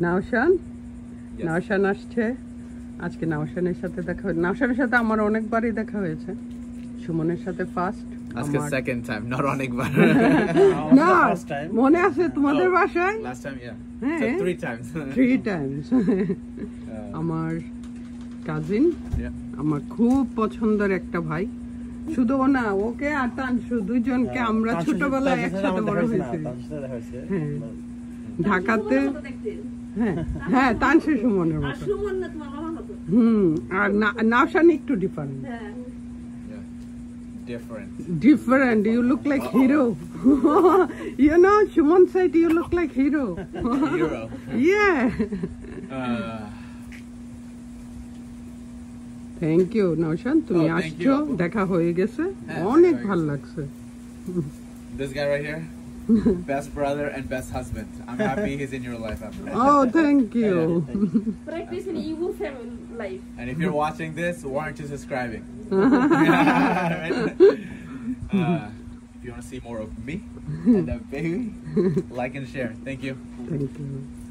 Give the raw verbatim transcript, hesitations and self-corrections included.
নাওশান নাওশান আসছে আজকে। নাওশানের সাথে দেখা হয়েছে। নাওশানের সাথে আমার অনেকবারই দেখা হয়েছে, সুমনের সাথে ফার্স্ট, আজকে সেকেন্ড টাইম, নট অনেকবার। না মনে আছে তোমাদের বাসায়? লাস্ট টাইম ইয়া, হ্যাঁ থ্রি টাইমস, থ্রি টাইমস। আমার কাজিন, আমার খুব পছন্দের একটা ভাই, শুধু ও না, ওকে আর তানসু দুইজনকে আমরা ছোটবেলায় একসাথে বড় হয়েছি। হ্যাঁ ঢাকাতে, হ্যাঁ হ্যাঁ তানসু সুমনের মতো। হুম, আর নাওশান একটু different. Different. Different. You look like hero. You know, Shumon said you look like hero. Hero. Yeah. Uh, Thank you, Naushan. তুমি Oh, thank আসছো, you. দেখা হয়ে গেছে, হ্যাঁ, অনেক দেখা ভালো হয়ে লাগছে। this guy right here, best brother and best husband. I'm happy he's in your life after that. Oh, thank you. Practice in your family life. And if you're watching this, why aren't you subscribing? uh, if you want to see more of me and the baby, like and share. Thank you. Thank you.